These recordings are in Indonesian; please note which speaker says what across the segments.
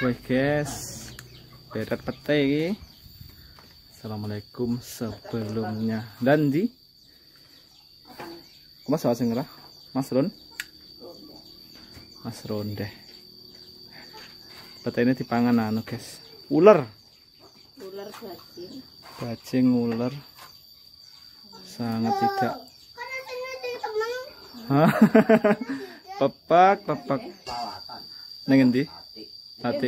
Speaker 1: Wih guys, beret pete iki. Assalamualaikum sebelumnya. Dan di Mas sing ngerah? Mas Ron? Mas Ron deh. Pete ini dipangan anu guys. Ular.
Speaker 2: Ular bajing.
Speaker 1: Bajing ular. Sangat tidak. Pepak. Neng endi? Hati.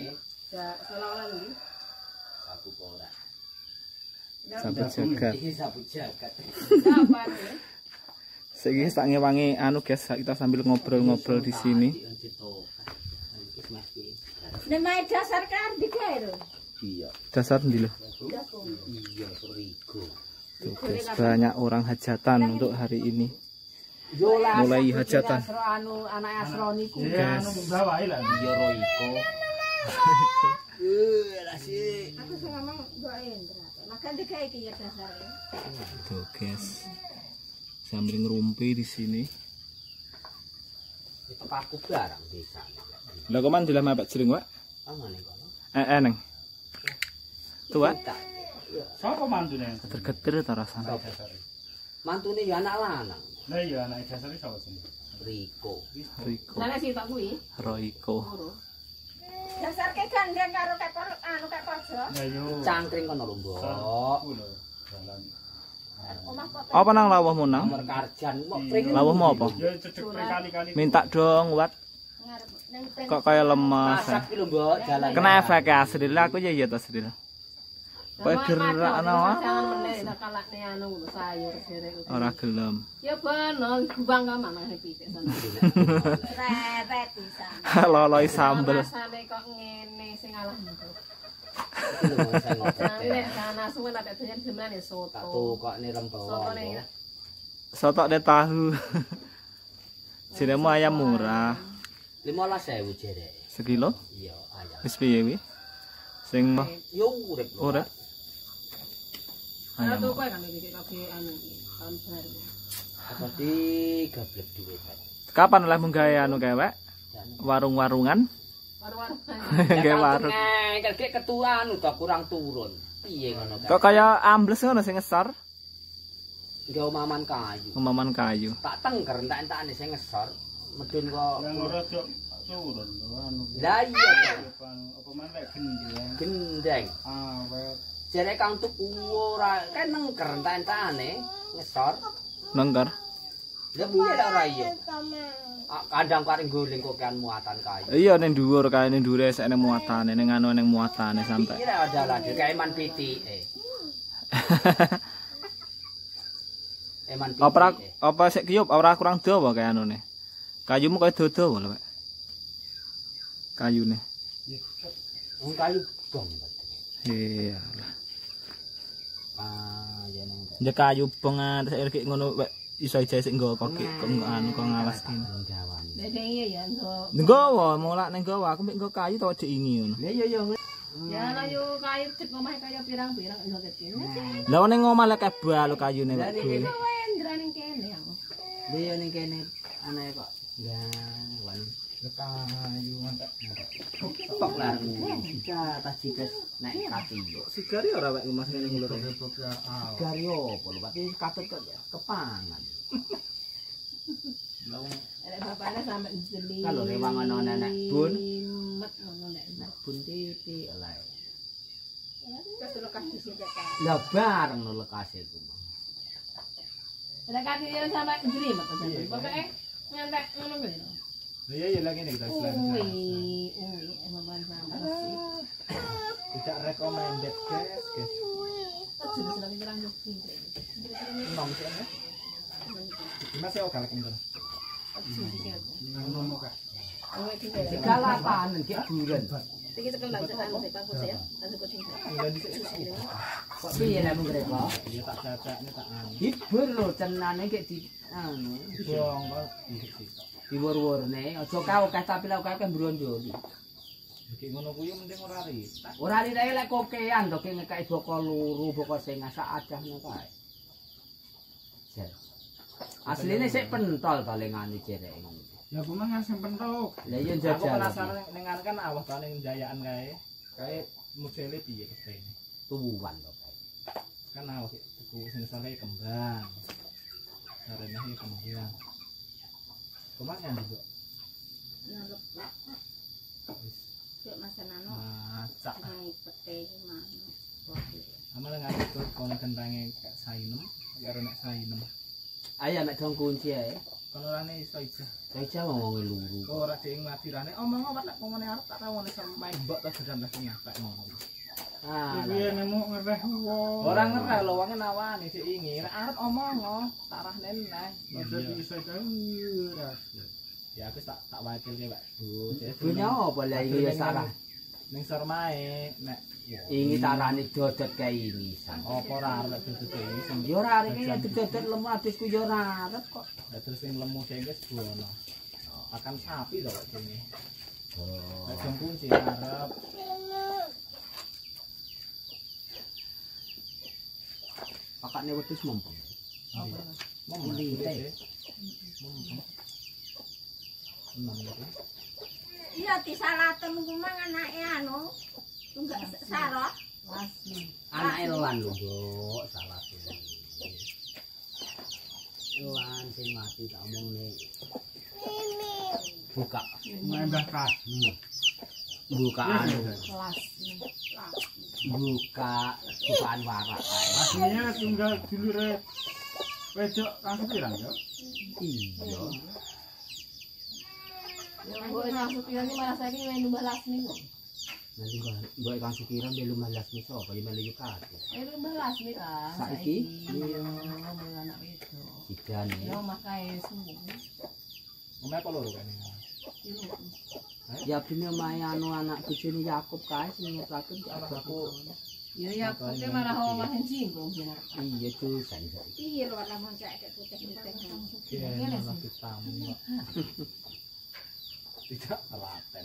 Speaker 1: Sapu jagat. Segi tak ngewangi anu guys, kita sambil ngobrol-ngobrol di sini.
Speaker 2: Namanya dasar kan digawe lho.
Speaker 1: Iya. Dasar ndi lho?
Speaker 2: Iya,
Speaker 1: Rigo. Tuh guys, banyak orang hajatan untuk hari ini. Mulai hajatan.
Speaker 2: Anu anak Asro niku.
Speaker 1: Guys.
Speaker 3: Iya Roiko.
Speaker 2: Aku sing ngomong Mbak Endra. Makan digawe iki ya dasare.
Speaker 1: Tuh guys. Sambil ngerumpi di sini.
Speaker 3: Itu paku barang bisa.
Speaker 1: Lah kok man dilah mapek jering, Wak?
Speaker 3: Amane kono.
Speaker 1: Neng. Tuh, Wak.
Speaker 4: Sapa mantune?
Speaker 1: Geter-geter ta rasane.
Speaker 3: Mantune ya anak lanang.
Speaker 4: Lah iya anak dasare sapa sing?
Speaker 3: Riko.
Speaker 1: Riko.
Speaker 2: Lah sing tak kuwi.
Speaker 1: Roiko.
Speaker 2: Dasar ke gandeng karo kepor anu kepojo.
Speaker 4: Lah yo.
Speaker 3: Cangkring kono lho, Mbok.
Speaker 4: Jalan.
Speaker 2: Omah kok.
Speaker 1: Apa nang lawuhmu nang?
Speaker 3: Nomor karjan mok pring.
Speaker 1: Lawuhmu apa?
Speaker 4: Ya cecek kali-kali.
Speaker 1: Minta dong, Wat.
Speaker 2: Ngarep ning
Speaker 1: Kok kaya lemes.
Speaker 3: Masak ki lho, Mbok, jalan.
Speaker 1: Kena efek asli lah aku ya iya ta asli. Kok gerak ana wae.
Speaker 2: Jangan meneh tak kalakne anu sayur derek.
Speaker 1: Ora gelem.
Speaker 2: Ya beno gubang ka manah pitik sana. Repet pisan.
Speaker 1: Loloi sambel.
Speaker 2: Rasane kok ngene sing alah niku.
Speaker 3: Iki lho Mbok, sing ngopo.
Speaker 2: Nek kana suwe tak doyan jemlane soto.
Speaker 3: Tak tukokne rembawon.
Speaker 2: Sotone
Speaker 1: Sotok de tahu. Jenemu ayam murah.
Speaker 3: 15.000 jerek.
Speaker 1: Sekilo?
Speaker 3: Iya, ayam.
Speaker 1: Wis piye wi? Sing
Speaker 3: Yo urip lho.
Speaker 1: urip.
Speaker 2: Ana
Speaker 1: Ayam.
Speaker 2: tuku kan iki kabeh anu tahun baru.
Speaker 3: Apa di gablek duit.
Speaker 1: Kapan oleh menggawe anu kewek? Warung-warungan?
Speaker 2: Warung-warung.
Speaker 1: Nggih warung.
Speaker 3: Kayak ketuaan udah kurang turun. Piye ngono
Speaker 1: Kok kaya ambles ngono sing ngesor?
Speaker 3: Nggawa maman kayu.
Speaker 1: Ngemaman kayu.
Speaker 3: Tak tengker entak-entakane sing ngesor. Medun kok.
Speaker 4: Yang ora cok turun lho anu.
Speaker 3: Lah iya.
Speaker 4: Apa maneh gendeng.
Speaker 3: Gendeng.
Speaker 4: Awet.
Speaker 3: Jere kang tuku ora kan nengker entak-entakane ngesor.
Speaker 1: Nengker.
Speaker 3: Lah piye lek ora iya? Kadang karo guling kok kan muatan kayu.
Speaker 1: Iya ning dhuwur kae ning dhuwure esene muatane ning anu ning muatane sampe.
Speaker 3: Iki lek adalah kayak eman pitike. Eman pitike.
Speaker 1: Apa sik kiyup ora kurang dawa kae anune. Kayumu kaya dodo lho, Pak. Kayune.
Speaker 3: Wong kayu dong.
Speaker 1: Iya.
Speaker 3: Ah, ya nang.
Speaker 1: Ya kayu bongan terus iki ngono Pak. Iso ijek sik nggo kok anu kok ngalas kene.
Speaker 3: Jawan.
Speaker 2: Dene iya ya nggo.
Speaker 1: Nggawa mulak ning nggawa aku mek nggo kayu to dik ini ngono.
Speaker 3: Lah iya ya.
Speaker 2: Ya ana yo kayu cek omahe kaya pirang-pirang iso dadi.
Speaker 1: Lah ning omah lek kebal kayune kok.
Speaker 2: Kowe Endra ning kene aku.
Speaker 3: Lah iya ning kene anake kok. Ya, wan.
Speaker 4: Kayu mantek.
Speaker 3: Tok lah. Tas jipes nek kati yo.
Speaker 1: Sigari ora wek ngemas ning lho.
Speaker 3: Gari opo lho, Pak? Iki katut kok kepangan.
Speaker 2: Arek bapakne sampe jeli.
Speaker 3: Kalau rewang ana nenek bun.
Speaker 2: Met ngono nek.
Speaker 3: Bun titik lae.
Speaker 2: Terus lekas disikat.
Speaker 3: Lah bareng lho lekase iku.
Speaker 2: Lek kaki yo sampe jeli met. Pokoke nyantek ngono kuwi.
Speaker 4: Iya iya lagi nih kita istilahnya.
Speaker 2: Emang sama.
Speaker 4: Tidak recommended guys.
Speaker 2: Jelas lagi jalan jogging.
Speaker 4: Nom sih ya. Mas ya oke lagi nih. Nom oke.
Speaker 3: Segalapan iki buren.
Speaker 2: Iki tekan lan anu bangku saya. Langsung kucing.
Speaker 3: Kok piye nek mung kok?
Speaker 4: Iya tak cacaknya tak anu.
Speaker 3: Hibur lho cenane kek di anu.
Speaker 4: Bong kok.
Speaker 3: Diwur-wurne aja kawekeh tapi lek akeh mbrondo.
Speaker 4: Iki ngono kuwi mending ora ri.
Speaker 3: Ora rirae lek kokean to ki ngekeki boko luru, boko sing asak adahne kae. Asline sik pentol to lengane cerek ngono.
Speaker 4: Ya aku mah ngasih pentok.
Speaker 3: Lah iya
Speaker 4: Aku
Speaker 3: jajal.
Speaker 4: penasaran ning kan awah ta ning jayaan kae. Kae modele piye ketene.
Speaker 3: Tubuhan kok.
Speaker 4: Kan awah tuku sing sale kembang. Sarene kembang. Kemana juga?
Speaker 5: Nalep lah. Cuk masanano.
Speaker 4: Macak.
Speaker 5: Nang pete mano.
Speaker 4: Amal ngatur kono kentange kak sainem, karo nek sainem.
Speaker 3: Ayo mek dong kunci ae.
Speaker 4: Kono rane iso ijah.
Speaker 3: Saya wong luru.
Speaker 4: Ora ding madirane omong apa lek pomone arep tak rawone sampai mbok ta sedang las nyapek ngono.
Speaker 3: Ah.
Speaker 4: Piye nemu ngereh wong. Ora ngereh lho wonge nawani sik ingi. Nek arep omong tarah neneh. Aja bisa ora. Ya aku tak wakilke Pak Bu.
Speaker 3: Punya apa lah iki salah.
Speaker 4: Ning sormae nek
Speaker 3: Ingi tarane dodot kae ini.
Speaker 4: apa ora arep dodot iki sing
Speaker 3: Yo ora arek ya dodot lemu adusku yo ora arep kok.
Speaker 4: terus sing lemu sing wis buono. Akan sapi to kok dene.
Speaker 3: Oh.
Speaker 4: Nek jam kunci arep
Speaker 3: Pakane wedhus mumpung.
Speaker 4: apa? Mom
Speaker 3: Lite.
Speaker 5: Iya disalaten ku mang anake anu. Tunggak sarot.
Speaker 3: Anake lan lho, Mbok, salah sini. Lan sing mati tak omongne. Buka.
Speaker 4: Mbah kas.
Speaker 3: Buka anu.
Speaker 2: Kelas.
Speaker 3: Bukaan warak ae.
Speaker 4: Aslinya tunggal dulure wedok kang pirang yo?
Speaker 3: Iya.
Speaker 2: Ya mbok masuk ini malah saya ini main lumba lasmi kok.
Speaker 3: Nanti mbok kang sukiran dia lumalas nih sapa ya melu yukat.
Speaker 2: Lumba lasmi kan.
Speaker 3: Saiki?
Speaker 2: Iya, ngomong anak itu.
Speaker 3: Sidane.
Speaker 2: Ya makai semua.
Speaker 4: Omah apa loro kene?
Speaker 3: Ya bine omahe anu anak bojone Yakub kae sing ngetaken aku.
Speaker 2: Ya ya kote malah omahen singgung jeneng.
Speaker 3: Iya dosan saiki.
Speaker 5: Iya lho lamun cek putih-putih.
Speaker 4: Kene lagi tamu. Tidak telaten.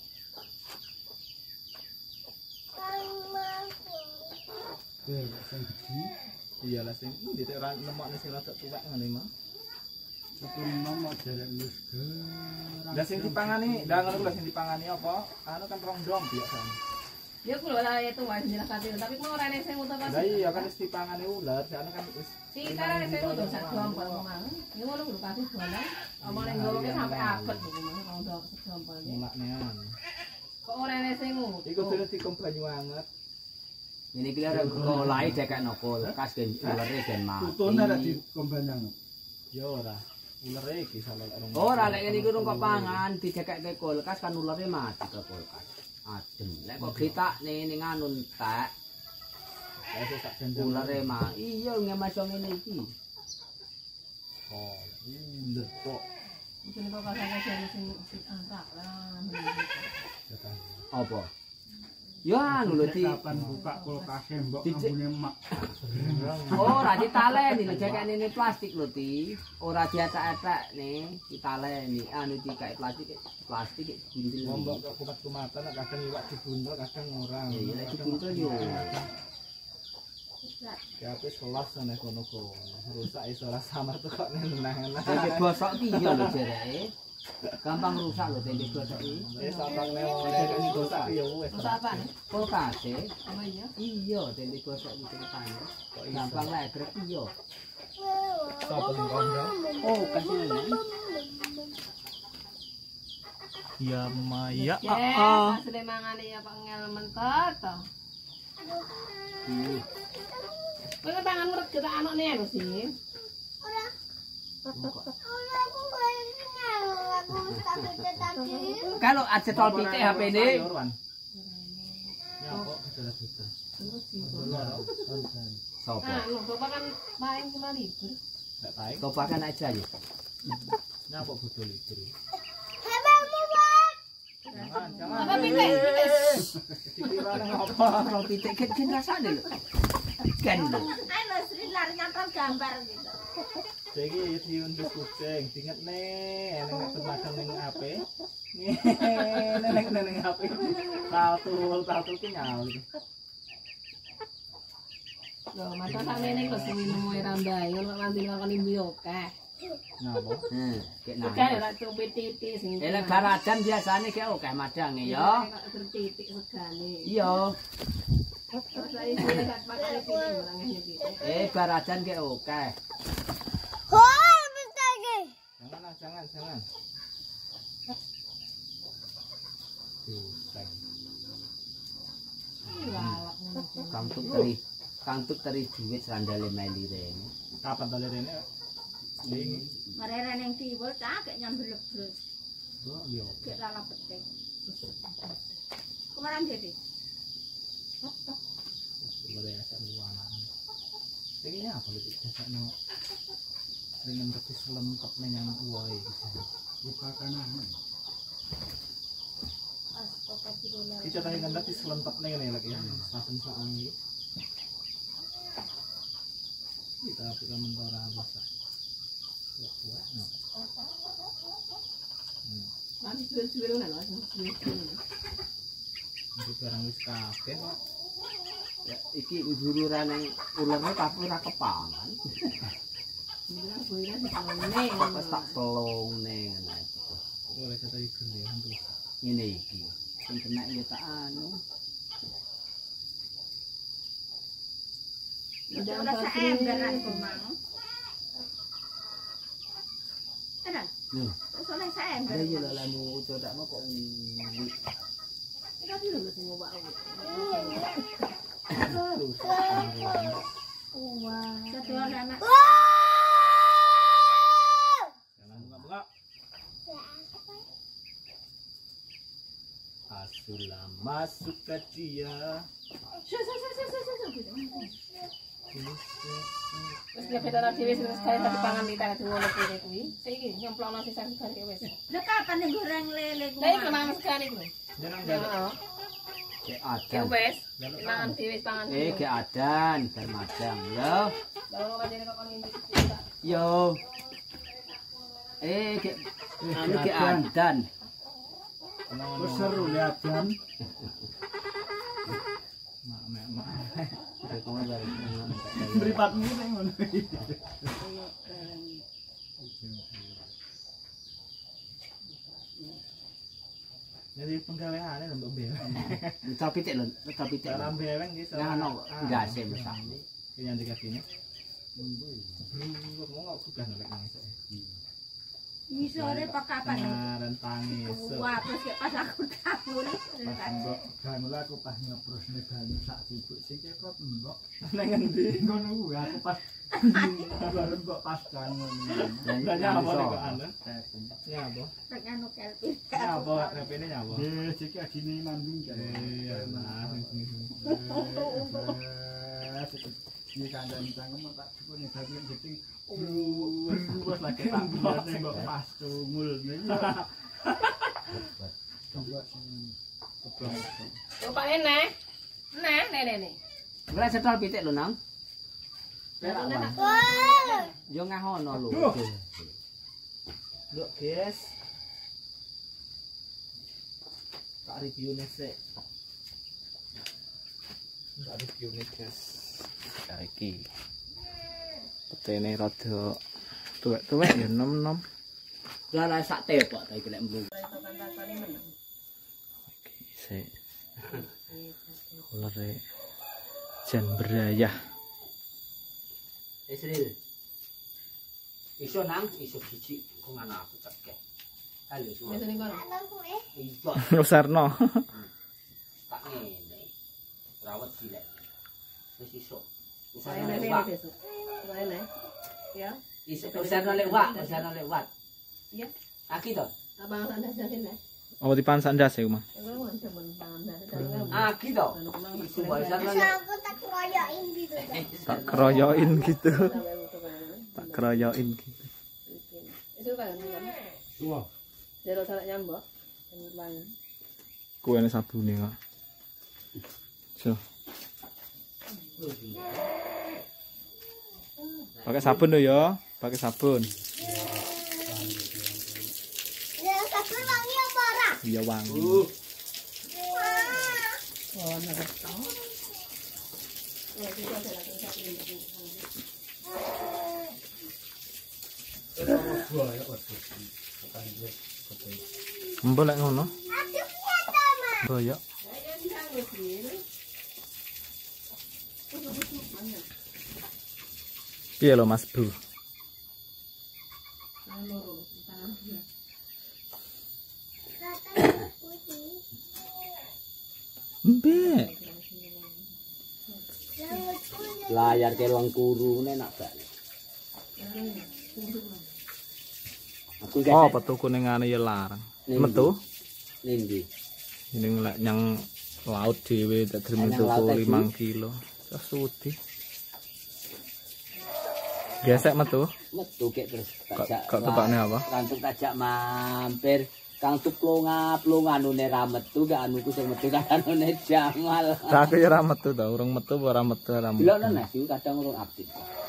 Speaker 4: Iya lah sing ndi tek ora nemokne sing rada tuwek ngene mah. Lah sing dipangani, ndak ngono lho sing dipangani apa? Anu kan rong dom biasane.
Speaker 2: Ya kulo lah itu wis jelas kate tapi mau ora sing utuh pas.
Speaker 4: Lah iya kan wis dipangani ular, jane kan wis
Speaker 2: Si tarane sing utuh sak jompol mang. Ya ngono kudu kasih bolang. Omong ning gowoke sampe abet iku mang rong jompol iki.
Speaker 4: mulaknean.
Speaker 2: Kok ora sing utuh.
Speaker 4: Iku dene dikom banyu anget.
Speaker 3: Ini kira ngolai dekekno kulkas gen ulere gen mati.
Speaker 4: Tutune ra dikombanyang. Ya ora. Ulere iki salah rong.
Speaker 3: Ora lek ngene iki rung kok pangan didekekke kulkas kan ulere mati ke kulkas. Adem. Lek kok getakne ning anu entek
Speaker 4: Wis tak jendel.
Speaker 3: ulere mah. Iya ngemas ngene iki.
Speaker 4: Oh, uler kok.
Speaker 2: Mungkin kok kasane jare sing angkat lah.
Speaker 3: Apa? Ya anu lho di
Speaker 4: Kapan buka kulkase mbok ngambune mak.
Speaker 3: ora ditaleni lho dekekne ini plastik lho ti. Ora diatak-atak nih, ditaleni. Anu dikae plastik gundil.
Speaker 4: Mbok kok kumat-kumatan kadang iwak dibundel kadang ora.
Speaker 3: Ya lek dibuntel yo.
Speaker 4: Ya wis kelas nang kono-kono. Rusak iso ora samar tuh kok nenang-nenang.
Speaker 3: Tempe gosok ki yo lho jereke. Gampang rusak lho tempe gosok iki.
Speaker 4: Wis samar nek ini rusak ya wis.
Speaker 2: Terus apa nih?
Speaker 3: Kulkas
Speaker 2: Apa iya?
Speaker 3: iya tempe gosok iki ceritane. Gampang lek grek iya.
Speaker 4: Sopo sing kondo?
Speaker 3: Oh, kasih ini.
Speaker 1: Ya Maya.
Speaker 2: Ya, asli mangane ya Pak ngel mentor to. Kowe tangan urut kita anakne lho sih.
Speaker 3: Kalau ada tol pitik HP ini.
Speaker 4: Ya kok gedhe-gedhe.
Speaker 3: Sopo?
Speaker 2: Nah, lu bapak kan main cuma libur.
Speaker 4: Nek pae
Speaker 3: Topakan aja ya.
Speaker 4: nyapa bodol libur. Jangan,
Speaker 2: Apa pitik? Pitik.
Speaker 4: Dikira nang apa?
Speaker 3: Tol pitik kan rasane lho. Kan lho.
Speaker 5: Anu Sri lari nyantol gambar gitu.
Speaker 4: Iki diundus kucing, dinget nih, neng pedagang ning HP. Neng HP. Tatul ki nyal.
Speaker 2: Loh, mata sampe ning kok sing nemu rambai, ngono kok nganti ngakoni mbiyo akeh.
Speaker 4: Napa?
Speaker 3: Kayak
Speaker 2: Bukan ora coba titik sing.
Speaker 3: Lek barajan biasane kayak oke madang ya.
Speaker 2: Titik segane.
Speaker 3: Iya.
Speaker 2: Saya sih kat pakai titik barangnya gitu.
Speaker 3: Barajan kayak oke.
Speaker 4: Jangan.
Speaker 3: Kantuk teri duit sandale meli rene.
Speaker 4: Kapan tali rene? Ding.
Speaker 5: Mereren yang tiba cak nyambel-lebel.
Speaker 4: Oh iya.
Speaker 5: Gek lala peting. Kemarin jadi.
Speaker 4: Boleh asal luangan. Ini apa gitu? Jasakno dengan betis lengkap menyang uai gitu. Buka kanan.
Speaker 5: Astagfirullah.
Speaker 4: Kita tadi kan betis lengkap nih lagi ya. Saben soal ini. Kita mentara bahasa. Kuat no.
Speaker 2: Mami suwe-suwe lho lho.
Speaker 4: Itu barang wis kabeh kok.
Speaker 3: Ya iki bururan yang ulernya tapi ora kepangan.
Speaker 2: Bilang boynya dikelone.
Speaker 3: Wis tak pelong ning ngene iki.
Speaker 4: Boleh kata ikan ya hantu.
Speaker 3: Ngene iki. Sing kena ya tak anu.
Speaker 5: Udah saya emberan kumang. Enak.
Speaker 3: Loh,
Speaker 5: Soalnya saya ember.
Speaker 3: ada ya lalu codak mau kok
Speaker 2: Kita dulu sing ngobak.
Speaker 5: Satu orang anak.
Speaker 4: Jangan buka. Asulah masuk ke dia.
Speaker 2: Wis dia beda dhewe sing sekali tadi pangan di tanah ngono kene kuwi. Saiki nyemplokno sisa sekali wis.
Speaker 5: Lah kapan nih goreng lele
Speaker 2: Lah iki mangan sekali kuwi.
Speaker 4: Jangan
Speaker 2: Ya.
Speaker 3: kayak
Speaker 2: Ya
Speaker 3: adan.
Speaker 2: wis. Mangan dhewe pangan.
Speaker 3: Kayak adan bar madang ya.
Speaker 2: Baru wajane kok ngene iki.
Speaker 3: Yo. Kayak anu kayak adan.
Speaker 4: seru lihat kan. Mak. Beripatmu ning ngono. Jadi penggaweane lho Mbak Bel.
Speaker 3: Betul pitik lho, betul pitik.
Speaker 4: Dalam beweng iki
Speaker 3: Nah, no, enggak sih besar.
Speaker 4: Yang tiga sini. Belum mau udah nolak nang iso.
Speaker 5: Misore pak kapan nih?
Speaker 4: Dan tangis.
Speaker 5: Wah, terus kayak pas aku kabur.
Speaker 6: Mbok ganula aku pas nyepros negane sak sibuk sing kepot mbok.
Speaker 4: Nang endi?
Speaker 6: Ngono kuwi aku pas bareng kok pas kangen.
Speaker 4: Lah nyapa kok anu? Nyapa?
Speaker 5: Kayak anu kelpin.
Speaker 4: Nyapa repene nyapa?
Speaker 6: Eh cek adine mandung kan.
Speaker 4: Iya, nah sing
Speaker 6: Ini kandang tanggung tak cukup nih bagian jeting. Wes lagi tak buat mbok pas tungul nih. Coba sing keblong.
Speaker 2: Rupane neh. Neh.
Speaker 3: Ora setol pitik lho, Nang. Yo ngahono lho.
Speaker 4: Look, guys. Tak review nih sih. Tak review nih, guys.
Speaker 1: Iki petene rada tuwek-tuwek ya nom-nom.
Speaker 3: Lah sak tepok ta iki lek mlu.
Speaker 1: Sik. Kolere jan berayah.
Speaker 3: Esril. Iso Nang, iso siji kok ana aku cekek. Halo semua.
Speaker 2: Wis ning kono.
Speaker 3: Iya,
Speaker 1: Nusarno.
Speaker 3: tak ngene. Rawat dilek. Wis iso.
Speaker 2: Saya
Speaker 3: Usah
Speaker 2: neh
Speaker 3: lewat.
Speaker 2: besok. Saya neh. Ya.
Speaker 3: Iso usah lewat.
Speaker 2: Iya.
Speaker 3: Aki to?
Speaker 2: Abang sandas sini.
Speaker 1: Oh dipan sandas ya, Mas.
Speaker 2: Kalau mau temen sandas.
Speaker 3: Aki to? Iso wae usah lewat.
Speaker 5: Aku tak keroyokin gitu.
Speaker 1: Tak keroyokin gitu. Tak keroyokin gitu.
Speaker 2: Itu kan.
Speaker 6: Wah,
Speaker 2: Jero salah nyambok. Lain.
Speaker 1: Kuene sabune kok. So. Pakai sabun lo ya, pakai sabun.
Speaker 5: Ya, sabun wangi apa ora?
Speaker 1: Iya wangi.
Speaker 2: Oh, nak tahu. Oh, kita ada
Speaker 1: Boleh ngono. Boyok. Piye lo Mas Bro? Mbek.
Speaker 3: Layar ke ruang guru enak gak? Aku
Speaker 1: Oh, petu kuningane ya larang. Metu.
Speaker 3: Nindi.
Speaker 1: Ning lek nyang laut dhewe tak derem tuku 5 kilo. Sesudi. Gesek metu.
Speaker 3: Metu kek terus
Speaker 1: Kok tebakne apa?
Speaker 3: Kantuk tajak mampir. Kang plunga-plunga anune ra metu gak anuku sing metu kanane Jamal.
Speaker 1: Aku ya ora metu to, urung metu ora metu ora.
Speaker 3: Delokno nek kadang urung update.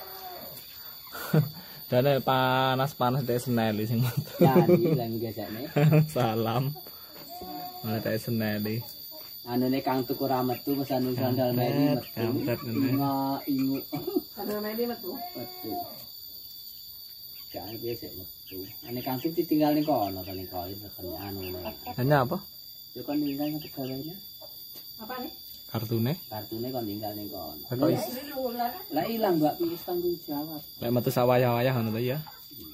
Speaker 1: Dane panas-panas dek seneli sing metu.
Speaker 3: Nyanyi lan gesekne.
Speaker 1: Salam. Mana dek seneli.
Speaker 3: Anune Kang tuku ra metu mesane sandal meri metu.
Speaker 1: Kampret ngene.
Speaker 3: Ingu.
Speaker 2: Sandal meri metu.
Speaker 3: Metu. Jangan gesek metu. Ane Kang ditinggal ning kono to ning kono anune.
Speaker 1: Hanya apa?
Speaker 3: Yo kon ninggal nang pegawene.
Speaker 2: Apa nih?
Speaker 1: Kartune?
Speaker 3: Kartune kon ninggal ning kono.
Speaker 1: Kok is.
Speaker 3: Lah ilang Mbak Pis tanggung jawab.
Speaker 1: Lek metu sawayah-wayah ngono to ya.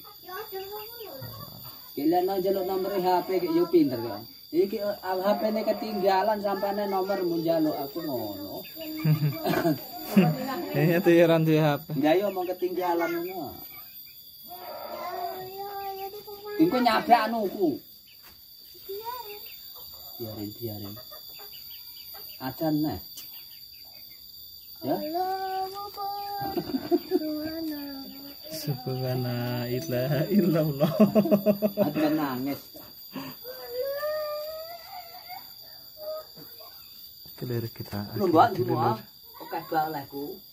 Speaker 3: Kalian njaluk nomor HP ki yo pinter kok. Iki HP-ne ketinggalan sampane nomor mun njaluk aku ngono.
Speaker 1: Itu ya ran HP.
Speaker 3: Ya yo mau ketinggalan ngono. Engko nyabrak anuku. Biarin. Adan nah. Ya.
Speaker 1: Subhana ilaha illallah.
Speaker 3: Adan nangis.
Speaker 1: Kelir kita.
Speaker 3: Lu mbak semua. Oke, olehku.